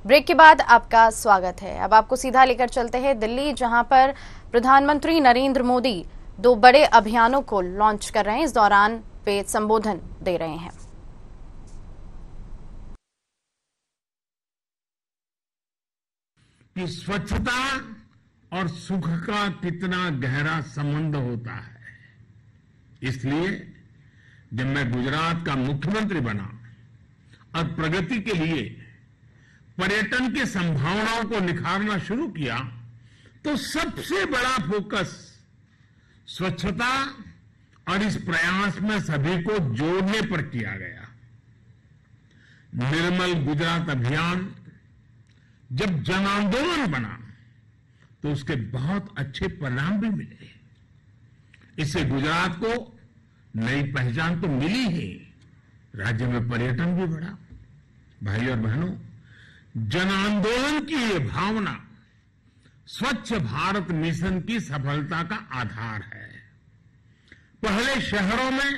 Break के बाद आपका स्वागत है। अब आपको सीधा लेकर चलते हैं दिल्ली, जहां पर प्रधानमंत्री नरेंद्र मोदी दो बड़े अभियानों को लॉन्च कर रहे हैं। इस दौरान वे संबोधन दे रहे हैं। कि स्वच्छता और सुख का कितना गहरा संबंध होता है। इसलिए जब मैं गुजरात का मुख्यमंत्री बना और प्रगति के लिए पर्यटन की संभावनाओं को निखारना शुरू किया, तो सबसे बड़ा फोकस स्वच्छता और इस प्रयास में सभी को जोड़ने पर किया गया। निर्मल गुजरात अभियान जब जन आंदोलन बना तो उसके बहुत अच्छे परिणाम भी मिले। इससे गुजरात को नई पहचान तो मिली ही, राज्य में पर्यटन भी बढ़ा। भाई और बहनों, जन आंदोलन की ये भावना स्वच्छ भारत मिशन की सफलता का आधार है। पहले शहरों में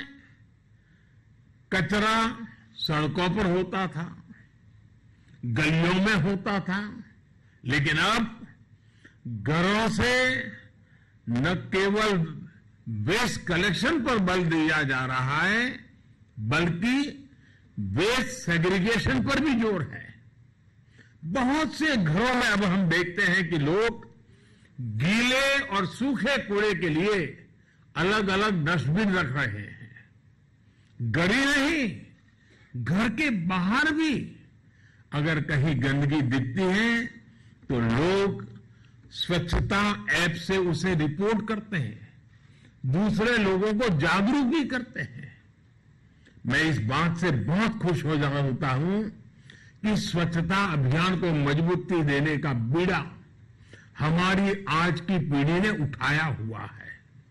कचरा सड़कों पर होता था, गलियों में होता था, लेकिन अब घरों से न केवल वेस्ट कलेक्शन पर बल दिया जा रहा है, बल्कि वेस्ट सेग्रीगेशन पर भी जोर है। बहुत से घरों में अब हम देखते हैं कि लोग गीले और सूखे कूड़े के लिए अलग अलग डस्टबिन रख रहे हैं। गली नहीं, घर के बाहर भी अगर कहीं गंदगी दिखती है तो लोग स्वच्छता ऐप से उसे रिपोर्ट करते हैं, दूसरे लोगों को जागरूक भी करते हैं। मैं इस बात से बहुत खुश हो होता हूं कि स्वच्छता अभियान को मजबूती देने का बीड़ा हमारी आज की पीढ़ी ने उठाया हुआ है।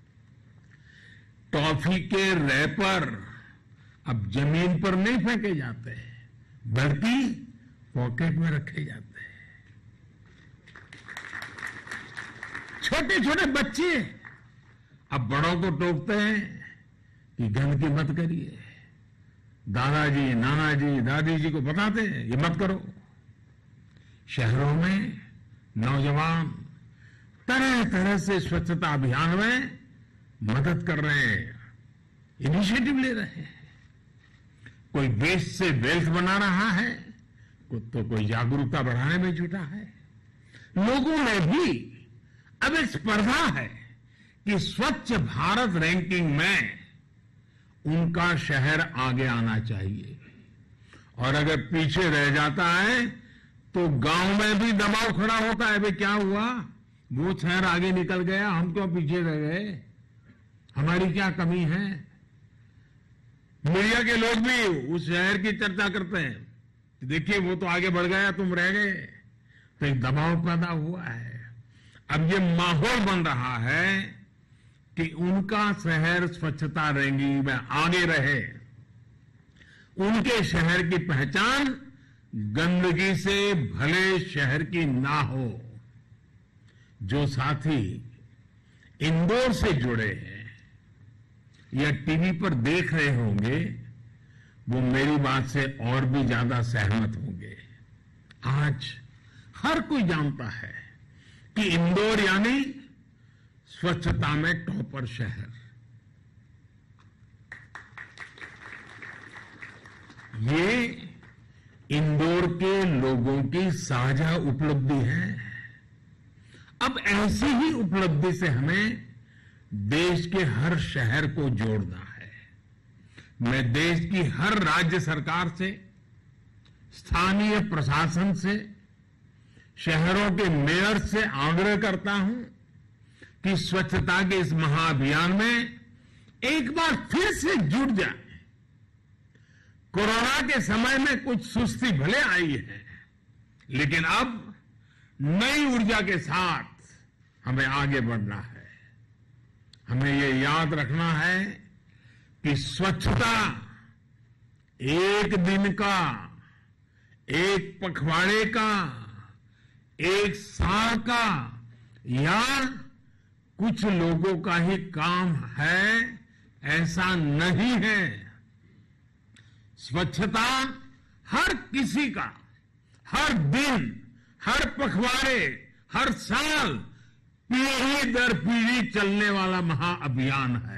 टॉफी के रैपर अब जमीन पर नहीं फेंके जाते हैं, बल्कि पॉकेट में रखे जाते हैं। छोटे छोटे बच्चे अब बड़ों को टोकते हैं कि गंदगी मत करिए। दादाजी, नानाजी, दादी जी को बताते हैं ये मत करो। शहरों में नौजवान तरह तरह से स्वच्छता अभियान में मदद कर रहे हैं, इनिशिएटिव ले रहे हैं। कोई वेस्ट से वेल्थ बना रहा है, तो कोई जागरूकता बढ़ाने में जुटा है। लोगों में भी अब एक स्पर्धा है कि स्वच्छ भारत रैंकिंग में उनका शहर आगे आना चाहिए, और अगर पीछे रह जाता है तो गांव में भी दबाव खड़ा होता है। भाई क्या हुआ, वो शहर आगे निकल गया, हम क्यों पीछे रह गए, हमारी क्या कमी है। मीडिया के लोग भी उस शहर की चर्चा करते हैं, देखिए वो तो आगे बढ़ गया, तुम रह गए। तो एक दबाव पैदा हुआ है। अब ये माहौल बन रहा है कि उनका शहर स्वच्छता रैंकिंग में आगे रहे। उनके शहर की पहचान गंदगी से भले शहर की ना हो। जो साथी इंदौर से जुड़े हैं या टीवी पर देख रहे होंगे, वो मेरी बात से और भी ज्यादा सहमत होंगे। आज हर कोई जानता है कि इंदौर यानी स्वच्छता में टॉपर शहर। ये इंदौर के लोगों की साझा उपलब्धि है। अब ऐसी ही उपलब्धि से हमें देश के हर शहर को जोड़ना है। मैं देश की हर राज्य सरकार से, स्थानीय प्रशासन से, शहरों के मेयर से आग्रह करता हूं कि स्वच्छता के इस महाअभियान में एक बार फिर से जुट जाए। कोरोना के समय में कुछ सुस्ती भले आई है, लेकिन अब नई ऊर्जा के साथ हमें आगे बढ़ना है। हमें ये याद रखना है कि स्वच्छता एक दिन का, एक पखवाड़े का, एक साल का या कुछ लोगों का ही काम है, ऐसा नहीं है। स्वच्छता हर किसी का, हर दिन, हर पखवाड़े, हर साल पीढ़ी दर पीढ़ी चलने वाला महाअभियान है।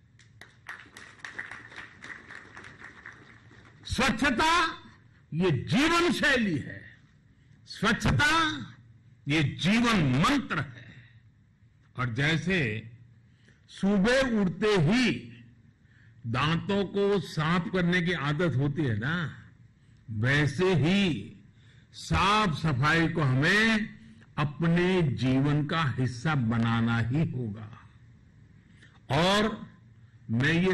स्वच्छता ये जीवन शैली है, स्वच्छता ये जीवन मंत्र है। और जैसे सुबह उठते ही दांतों को साफ करने की आदत होती है ना, वैसे ही साफ सफाई को हमें अपने जीवन का हिस्सा बनाना ही होगा। और मैं ये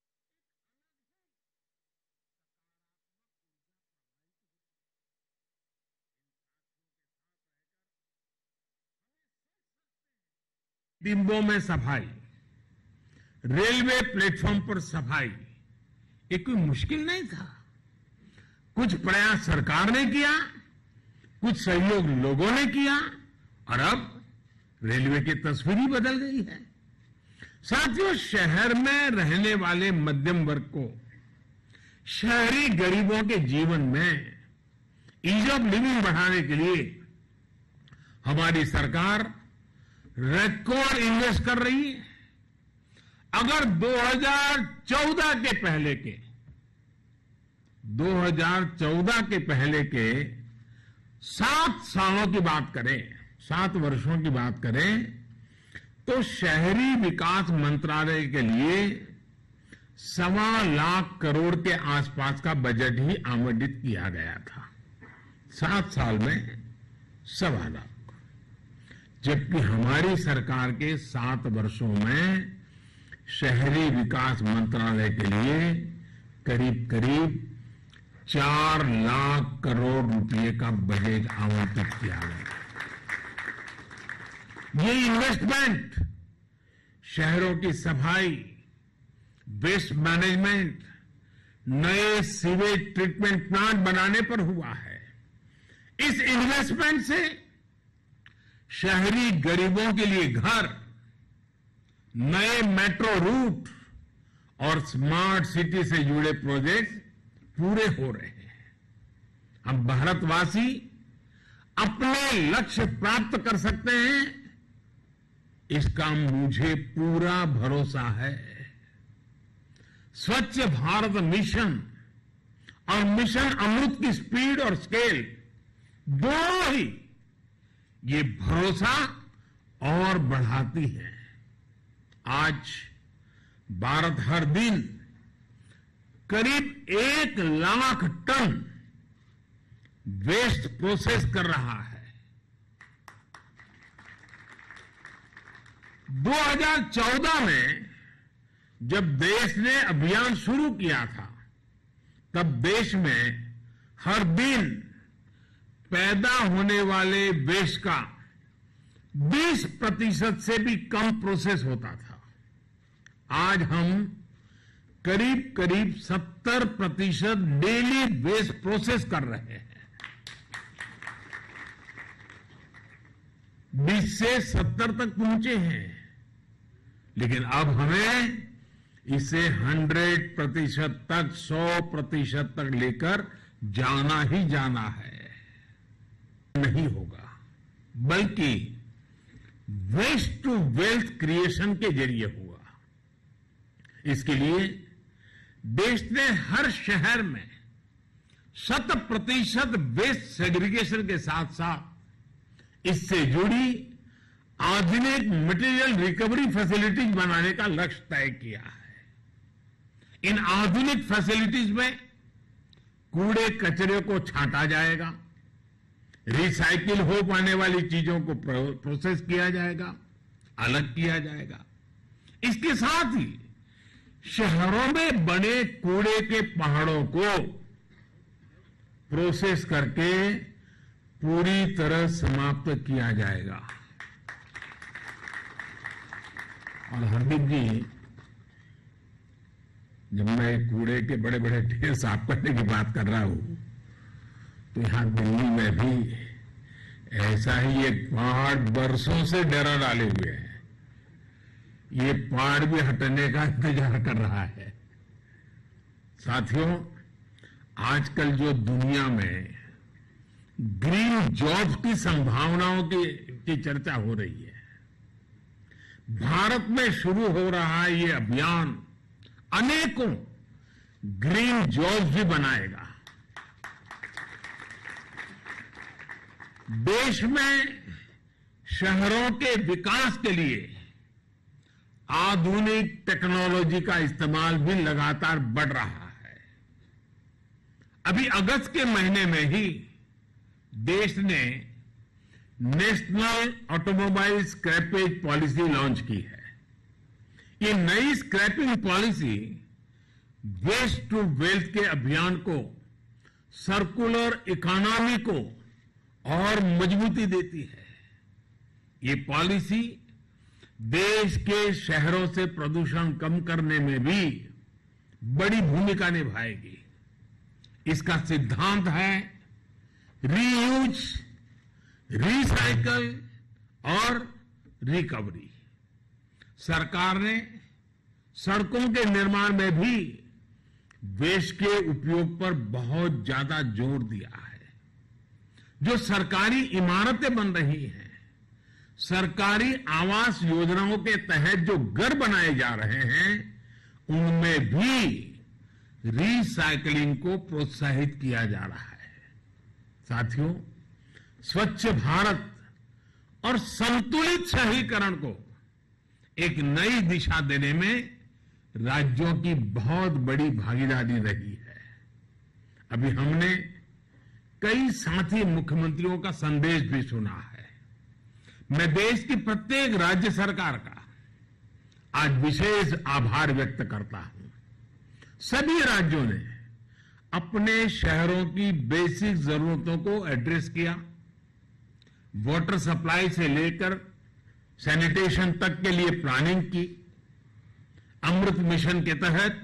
डिब्बों में सफाई, रेलवे प्लेटफॉर्म पर सफाई, ये कोई मुश्किल नहीं था। कुछ प्रयास सरकार ने किया, कुछ सहयोग लोगों ने किया, और अब रेलवे की तस्वीर ही बदल गई है। साथियों, शहर में रहने वाले मध्यम वर्ग को, शहरी गरीबों के जीवन में ईज ऑफ लिविंग बढ़ाने के लिए हमारी सरकार रिकॉर्ड इन्वेस्ट कर रही है। अगर 2014 के पहले के 7 सालों की बात करें, 7 वर्षों की बात करें, तो शहरी विकास मंत्रालय के लिए 1.25 लाख करोड़ के आसपास का बजट ही आवंटित किया गया था। 7 साल में 1.25 लाख, जबकि हमारी सरकार के 7 वर्षों में शहरी विकास मंत्रालय के लिए करीब करीब 4 लाख करोड़ रुपए का बजट आवंटित किया गया। ये इन्वेस्टमेंट शहरों की सफाई, वेस्ट मैनेजमेंट, नए सीवेज ट्रीटमेंट प्लांट बनाने पर हुआ है। इस इन्वेस्टमेंट से शहरी गरीबों के लिए घर, नए मेट्रो रूट और स्मार्ट सिटी से जुड़े प्रोजेक्ट पूरे हो रहे हैं। हम भारतवासी अपने लक्ष्य प्राप्त कर सकते हैं, इसका मुझे पूरा भरोसा है। स्वच्छ भारत मिशन और मिशन अमृत की स्पीड और स्केल दोनों ही ये भरोसा और बढ़ाती है। आज भारत हर दिन करीब 1 लाख टन वेस्ट प्रोसेस कर रहा है। 2014 में जब देश ने अभियान शुरू किया था, तब देश में हर दिन पैदा होने वाले वेस्ट का 20% से भी कम प्रोसेस होता था। आज हम करीब करीब 70% डेली वेस्ट प्रोसेस कर रहे हैं। 20 से 70 तक पहुंचे हैं, लेकिन अब हमें इसे 100% तक, 100% तक लेकर जाना ही जाना है। नहीं होगा, बल्कि वेस्ट टू वेल्थ क्रिएशन के जरिए होगा। इसके लिए देश ने हर शहर में 100% वेस्ट सेग्रीगेशन के साथ साथ इससे जुड़ी आधुनिक मटेरियल रिकवरी फैसिलिटीज बनाने का लक्ष्य तय किया है। इन आधुनिक फैसिलिटीज में कूड़े कचरे को छांटा जाएगा, रिसाइकिल हो पाने वाली चीजों को प्रोसेस किया जाएगा, अलग किया जाएगा। इसके साथ ही शहरों में बने कूड़े के पहाड़ों को प्रोसेस करके पूरी तरह समाप्त किया जाएगा। और हरदीप जी, जब मैं कूड़े के बड़े बड़े ढेर साफ करने की बात कर रहा हूं, तो यहां दिल्ली में भी ऐसा ही एक पहाड़ बरसों से डेरा डाले हुए है। ये पहाड़ भी हटने का इंतजार कर रहा है। साथियों, आजकल जो दुनिया में ग्रीन जॉब्स की संभावनाओं की चर्चा हो रही है। भारत में शुरू हो रहा है ये अभियान अनेकों ग्रीन जॉब्स भी बनाएगा। देश में शहरों के विकास के लिए आधुनिक टेक्नोलॉजी का इस्तेमाल भी लगातार बढ़ रहा है। अभी अगस्त के महीने में ही देश ने national automobile scrappage policy launch की है। ये नई scrapping policy waste to wealth के अभियान को, सर्कुलर इकोनॉमी को और मजबूती देती है। ये पॉलिसी देश के शहरों से प्रदूषण कम करने में भी बड़ी भूमिका निभाएगी। इसका सिद्धांत है रीयूज, रिसाइकल और रिकवरी। सरकार ने सड़कों के निर्माण में भी वेस्ट के उपयोग पर बहुत ज्यादा जोर दिया है। जो सरकारी इमारतें बन रही हैं, सरकारी आवास योजनाओं के तहत जो घर बनाए जा रहे हैं, उनमें भी रिसाइकलिंग को प्रोत्साहित किया जा रहा है। साथियों, स्वच्छ भारत और संतुलित शहरीकरण को एक नई दिशा देने में राज्यों की बहुत बड़ी भागीदारी रही है। अभी हमने कई साथी मुख्यमंत्रियों का संदेश भी सुना है। मैं देश की प्रत्येक राज्य सरकार का आज विशेष आभार व्यक्त करता हूं। सभी राज्यों ने अपने शहरों की बेसिक जरूरतों को एड्रेस किया। वाटर सप्लाई से लेकर सैनिटेशन तक के लिए प्लानिंग की। अमृत मिशन के तहत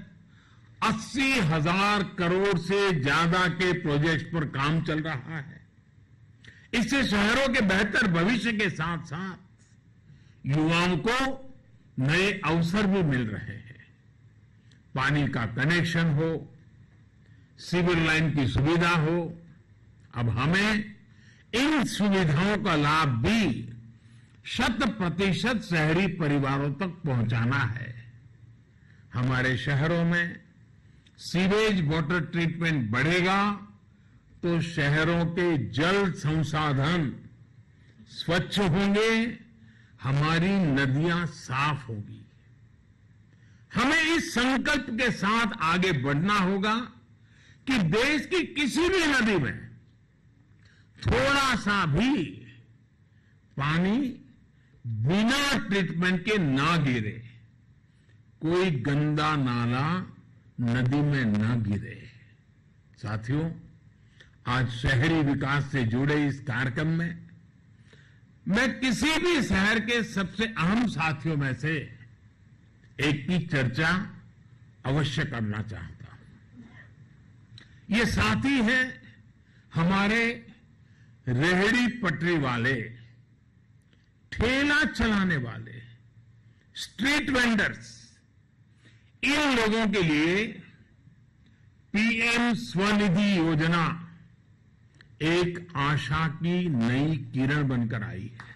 80,000 करोड़ से ज्यादा के प्रोजेक्ट्स पर काम चल रहा है। इससे शहरों के बेहतर भविष्य के साथ साथ युवाओं को नए अवसर भी मिल रहे हैं। पानी का कनेक्शन हो, सीवर लाइन की सुविधा हो, अब हमें इन सुविधाओं का लाभ भी 100% शहरी परिवारों तक पहुंचाना है। हमारे शहरों में सीवेज वाटर ट्रीटमेंट बढ़ेगा तो शहरों के जल संसाधन स्वच्छ होंगे, हमारी नदियां साफ होगी। हमें इस संकल्प के साथ आगे बढ़ना होगा कि देश की किसी भी नदी में थोड़ा सा भी पानी बिना ट्रीटमेंट के ना गिरे, कोई गंदा नाला नदी में ना गिरे। साथियों, आज शहरी विकास से जुड़े इस कार्यक्रम में मैं किसी भी शहर के सबसे अहम साथियों में से एक की चर्चा अवश्य करना चाहता हूं। ये साथी हैं हमारे रेहड़ी पटरी वाले, ठेला चलाने वाले, स्ट्रीट वेंडर्स। इन लोगों के लिए पीएम स्वनिधि योजना एक आशा की नई किरण बनकर आई है।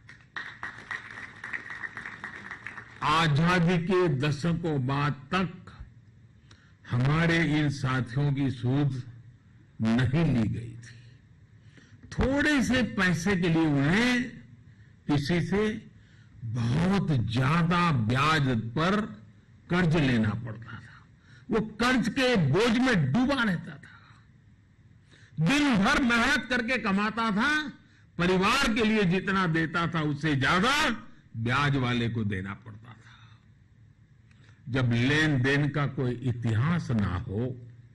आजादी के दशकों बाद तक हमारे इन साथियों की सूझ नहीं ली गई थी। थोड़े से पैसे के लिए उन्हें किसी से बहुत ज्यादा ब्याज पर कर्ज लेना पड़ता था। वो कर्ज के बोझ में डूबा रहता था। दिन भर मेहनत करके कमाता था, परिवार के लिए जितना देता था उससे ज्यादा ब्याज वाले को देना पड़ता था। जब लेन देन का कोई इतिहास ना हो,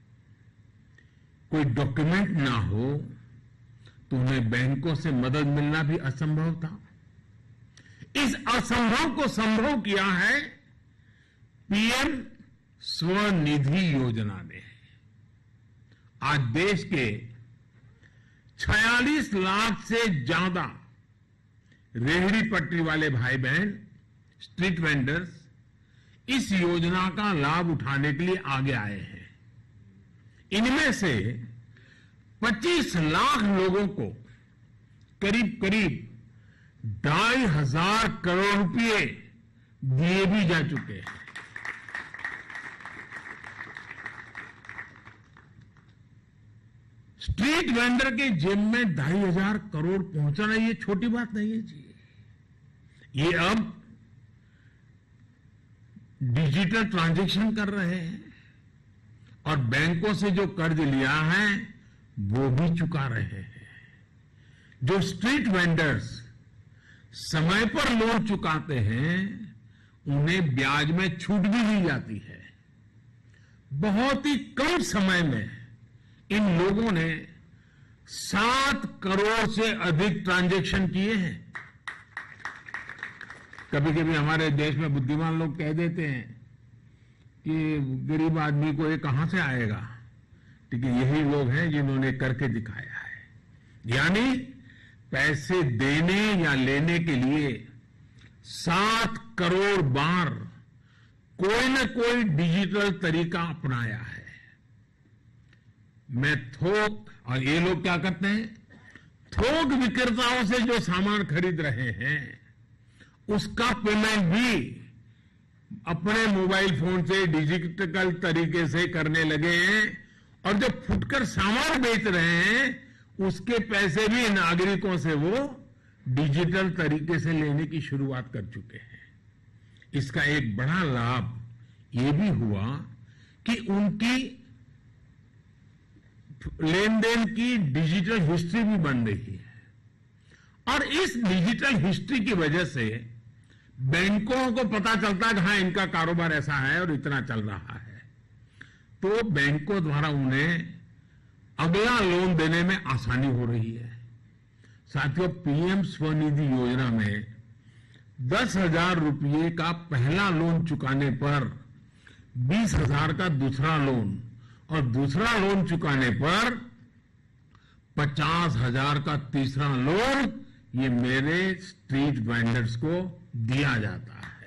कोई डॉक्यूमेंट ना हो, तो उन्हें बैंकों से मदद मिलना भी असंभव था। इस असंभव को संभव किया है पीएम स्वनिधि योजना ने। आज देश के 46 लाख से ज्यादा रेहड़ी पटरी वाले भाई बहन, स्ट्रीट वेंडर्स इस योजना का लाभ उठाने के लिए आगे आए हैं। इनमें से 25 लाख लोगों को करीब करीब 2,500 करोड़ रुपए दिए भी जा चुके हैं। स्ट्रीट वेंडर के जेब में 2,500 करोड़ पहुंचाना ये छोटी बात नहीं है जी। ये अब डिजिटल ट्रांजैक्शन कर रहे हैं और बैंकों से जो कर्ज लिया है वो भी चुका रहे हैं। जो स्ट्रीट वेंडर्स समय पर लोन चुकाते हैं उन्हें ब्याज में छूट भी दी जाती है। बहुत ही कम समय में इन लोगों ने 7 करोड़ से अधिक ट्रांजैक्शन किए हैं। कभी कभी हमारे देश में बुद्धिमान लोग कह देते हैं कि गरीब आदमी को ये कहां से आएगा, लेकिन यही लोग हैं जिन्होंने करके दिखाया है। यानी पैसे देने या लेने के लिए 7 करोड़ बार कोई न कोई डिजिटल तरीका अपनाया है। मैं थोक, और ये लोग क्या करते हैं, थोक विक्रेताओं से जो सामान खरीद रहे हैं उसका पेमेंट भी अपने मोबाइल फोन से डिजिटल तरीके से करने लगे हैं, और जो फुटकर सामान बेच रहे हैं उसके पैसे भी नागरिकों से वो डिजिटल तरीके से लेने की शुरुआत कर चुके हैं। इसका एक बड़ा लाभ ये भी हुआ कि उनकी लेन देन की डिजिटल हिस्ट्री भी बन रही है, और इस डिजिटल हिस्ट्री की वजह से बैंकों को पता चलता है कि हाँ इनका कारोबार ऐसा है और इतना चल रहा है, तो बैंकों द्वारा उन्हें अगला लोन देने में आसानी हो रही है। साथियों, पीएम स्वनिधि योजना में 10,000 रुपये का पहला लोन चुकाने पर 20,000 का दूसरा लोन, और दूसरा लोन चुकाने पर 50,000 का तीसरा लोन ये मेरे स्ट्रीट वेंडर्स को दिया जाता है।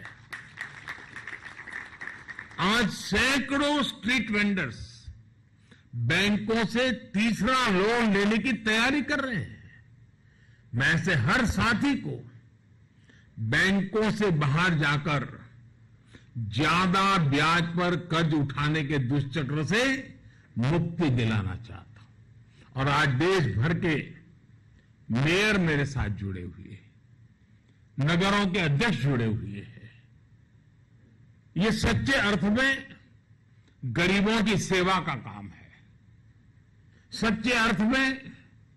आज सैकड़ों स्ट्रीट वेंडर्स बैंकों से तीसरा लोन लेने की तैयारी कर रहे हैं। मैं ऐसे हर साथी को बैंकों से बाहर जाकर ज्यादा ब्याज पर कर्ज उठाने के दुष्चक्र से मुक्ति दिलाना चाहता हूं। और आज देश भर के मेयर मेरे साथ जुड़े हुए हैं, नगरों के अध्यक्ष जुड़े हुए हैं। ये सच्चे अर्थ में गरीबों की सेवा का काम है। सच्चे अर्थ में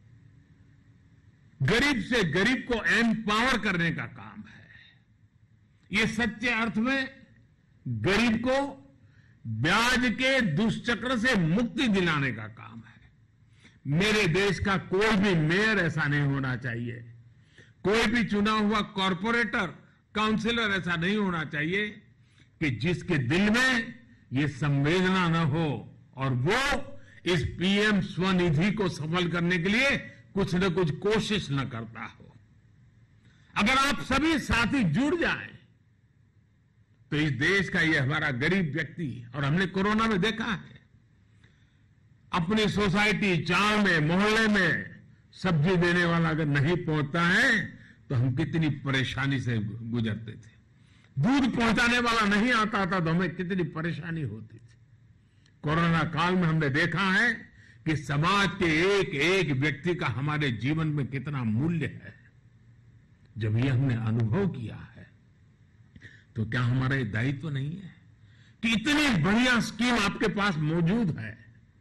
गरीब से गरीब को एम्पावर करने का काम है। ये सच्चे अर्थ में गरीब को ब्याज के दुष्चक्र से मुक्ति दिलाने का काम है। मेरे देश का कोई भी मेयर ऐसा नहीं होना चाहिए, कोई भी चुना हुआ कॉर्पोरेटर, काउंसिलर ऐसा नहीं होना चाहिए कि जिसके दिल में ये संवेदना न हो और वो इस पीएम स्वनिधि को सफल करने के लिए कुछ न कुछ कोशिश न करता हो। अगर आप सभी साथी जुड़ जाएं तो इस देश का ये हमारा गरीब व्यक्ति, और हमने कोरोना में देखा है, अपनी सोसाइटी, चाल में, मोहल्ले में सब्जी देने वाला अगर नहीं पहुंचता है तो हम कितनी परेशानी से गुजरते थे। दूध पहुंचाने वाला नहीं आता था तो हमें कितनी परेशानी होती थी। कोरोना काल में हमने देखा है कि समाज के एक एक व्यक्ति का हमारे जीवन में कितना मूल्य है। जब ये हमने अनुभव किया है तो क्या हमारा ये दायित्व नहीं है कि इतनी बढ़िया स्कीम आपके पास मौजूद है,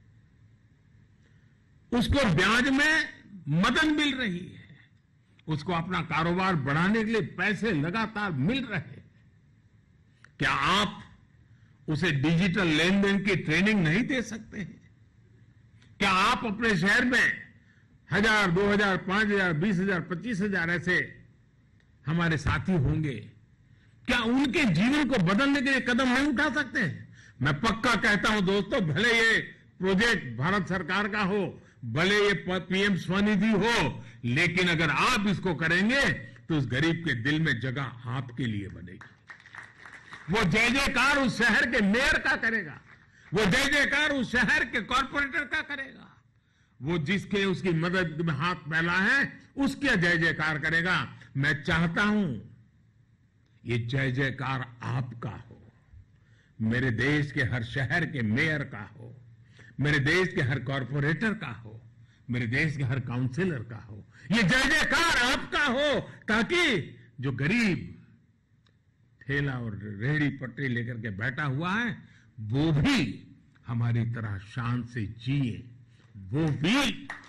उसको ब्याज में मदद मिल रही है, उसको अपना कारोबार बढ़ाने के लिए पैसे लगातार मिल रहे हैं, क्या आप उसे डिजिटल लेन देन की ट्रेनिंग नहीं दे सकते हैं? क्या आप अपने शहर में 1,000, 2,000, 5,000, 20,000, 25,000 ऐसे हमारे साथी होंगे, क्या उनके जीवन को बदलने के लिए कदम नहीं उठा सकते हैं? मैं पक्का कहता हूं दोस्तों, भले ये प्रोजेक्ट भारत सरकार का हो, भले ये पीएम स्वनिधि हो, लेकिन अगर आप इसको करेंगे तो उस गरीब के दिल में जगह आपके लिए बनेगी। वो जय जयकार उस शहर के मेयर का करेगा, वो जय जयकार उस शहर के कॉर्पोरेटर का करेगा, वो जिसके उसकी मदद में हाथ फैला है उसके जय जयकार करेगा। मैं चाहता हूं ये जय जयकार आपका हो, मेरे देश के हर शहर के मेयर का हो, मेरे देश के हर कॉरपोरेटर का हो, मेरे देश के हर काउंसिलर का हो। ये जय जयकार आपका हो ताकि जो गरीब ठेला और रेहड़ी पटरी लेकर के बैठा हुआ है वो भी हमारी तरह शान से जिए, वो भी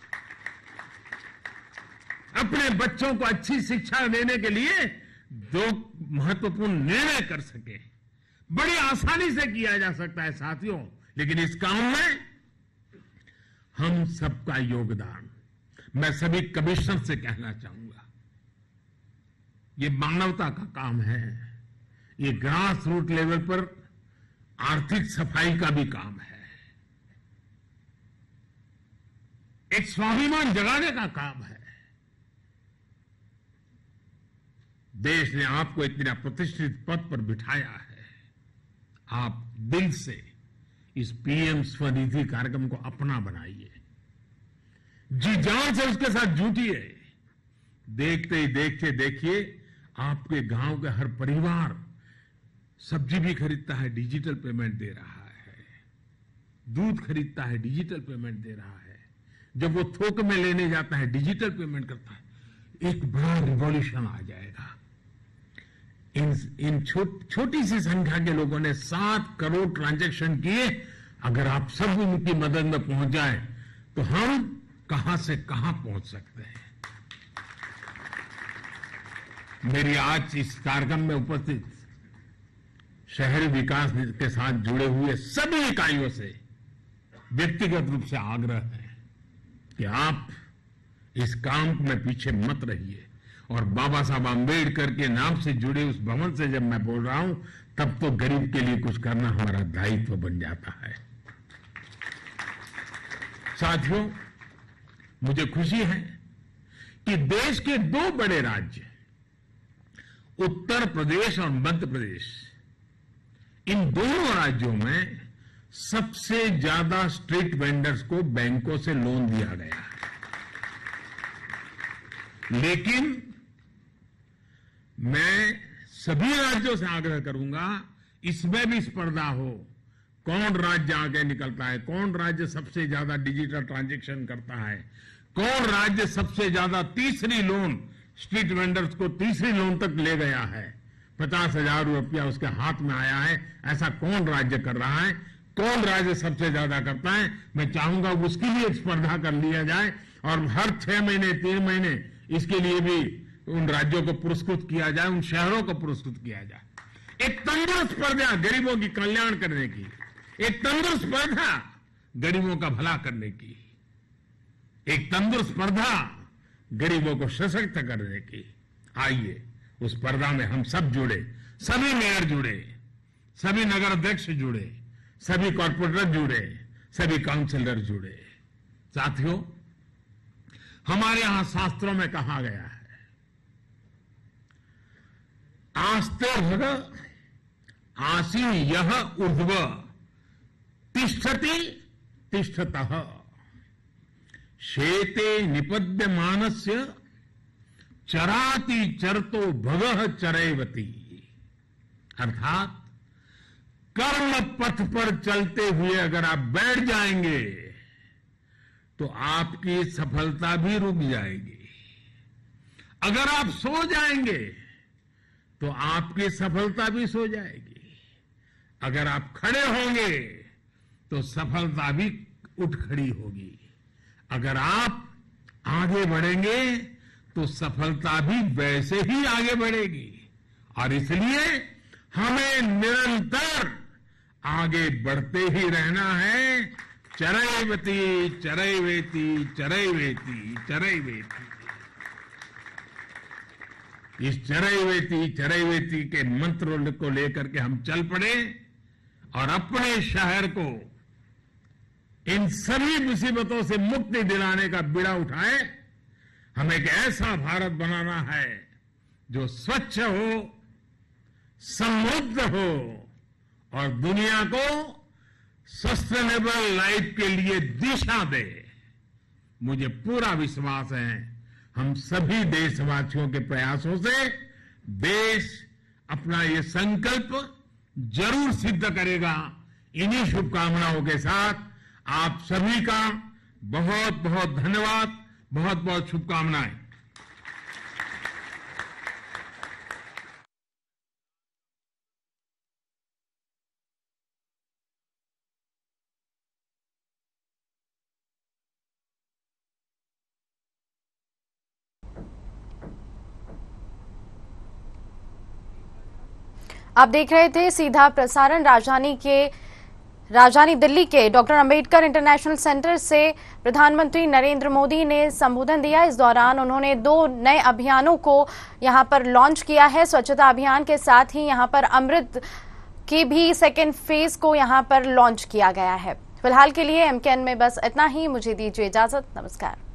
अपने बच्चों को अच्छी शिक्षा देने के लिए दो महत्वपूर्ण निर्णय कर सके। बड़ी आसानी से किया जा सकता है साथियों, लेकिन इस काम में हम सबका योगदान। मैं सभी कमिश्नर से कहना चाहूंगा, ये मानवता का काम है, ये ग्रास रूट लेवल पर आर्थिक सफाई का भी काम है, एक स्वाभिमान जगाने का काम है। देश ने आपको इतना प्रतिष्ठित पद पर बिठाया है, आप दिल से इस पीएम स्वनिधि कार्यक्रम को अपना बनाइए, जी जान से उसके साथ जुटिए। देखते ही देखते देखिए आपके गांव के हर परिवार सब्जी भी खरीदता है, डिजिटल पेमेंट दे रहा है, दूध खरीदता है, डिजिटल पेमेंट दे रहा है, जब वो थोक में लेने जाता है डिजिटल पेमेंट करता है। एक बड़ा रिवॉल्यूशन आ जाएगा। इन छोटी सी संख्या के लोगों ने 7 करोड़ ट्रांजैक्शन किए। अगर आप सब उनकी मदद में पहुंच जाए तो हम कहां से कहां पहुंच सकते हैं। मेरी आज इस कार्यक्रम में उपस्थित शहरी विकास के साथ जुड़े हुए सभी इकाइयों से व्यक्तिगत रूप से आग्रह है कि आप इस काम में पीछे मत रहिए। और बाबा साहब आंबेडकर के नाम से जुड़े उस भवन से जब मैं बोल रहा हूं तब तो गरीब के लिए कुछ करना हमारा दायित्व बन जाता है। साथियों, मुझे खुशी है कि देश के 2 बड़े राज्य उत्तर प्रदेश और मध्य प्रदेश, इन दोनों राज्यों में सबसे ज्यादा स्ट्रीट वेंडर्स को बैंकों से लोन दिया गया है। लेकिन मैं सभी राज्यों से आग्रह करूंगा इसमें भी स्पर्धा हो। कौन राज्य आगे निकलता है, कौन राज्य सबसे ज्यादा डिजिटल ट्रांजैक्शन करता है, कौन राज्य सबसे ज्यादा तीसरी लोन स्ट्रीट वेंडर्स को तीसरी लोन तक ले गया है, 50,000 रुपया उसके हाथ में आया है, ऐसा कौन राज्य कर रहा है, कौन राज्य सबसे ज्यादा करता है। मैं चाहूंगा उसकी भी एक स्पर्धा कर लिया जाए और हर 6 महीने 3 महीने इसके लिए भी उन राज्यों को पुरस्कृत किया जाए, उन शहरों को पुरस्कृत किया जाए। एक तंदुरुस्त स्पर्धा गरीबों की कल्याण करने की, एक तंदुरुस्त स्पर्धा गरीबों का भला करने की, एक तंदुरुस्त स्पर्धा गरीबों को सशक्त करने की। आइए उस स्पर्धा में हम सब जुड़े, सभी मेयर जुड़े, सभी नगर अध्यक्ष जुड़े, सभी कॉर्पोरेटर जुड़े, सभी काउंसिलर जुड़े। साथियों, हमारे यहां शास्त्रों में कहा गया है, आस्ते भग आसी यह ऊर्ध्व तिष्ठति तिष्ठतः शेते निपद्यमानस्य चराति चरतो भगः चरैवती। अर्थात कर्म पथ पर चलते हुए अगर आप बैठ जाएंगे तो आपकी सफलता भी रुक जाएगी। अगर आप सो जाएंगे तो आपकी सफलता भी सो जाएगी। अगर आप खड़े होंगे तो सफलता भी उठ खड़ी होगी। अगर आप आगे बढ़ेंगे तो सफलता भी वैसे ही आगे बढ़ेगी। और इसलिए हमें निरंतर आगे बढ़ते ही रहना है। चरैवती चरैवेति चरैवेति चरैवेति। इस चरैवेति चरैवेति के मंत्र को लेकर के हम चल पड़े और अपने शहर को इन सभी मुसीबतों से मुक्ति दिलाने का बीड़ा उठाए। हमें एक ऐसा भारत बनाना है जो स्वच्छ हो, समृद्ध हो और दुनिया को सस्टेनेबल लाइफ के लिए दिशा दे। मुझे पूरा विश्वास है हम सभी देशवासियों के प्रयासों से देश अपना ये संकल्प जरूर सिद्ध करेगा। इन्हीं शुभकामनाओं के साथ आप सभी का बहुत बहुत धन्यवाद, बहुत बहुत शुभकामनाएं। आप देख रहे थे सीधा प्रसारण राजधानी दिल्ली के डॉक्टर अंबेडकर इंटरनेशनल सेंटर से प्रधानमंत्री नरेंद्र मोदी ने संबोधन दिया। इस दौरान उन्होंने 2 नए अभियानों को यहां पर लॉन्च किया है। स्वच्छता अभियान के साथ ही यहां पर अमृत की भी सेकेंड फेज को यहां पर लॉन्च किया गया है। फिलहाल के लिए MKN में बस इतना ही। मुझे दीजिए इजाजत। नमस्कार।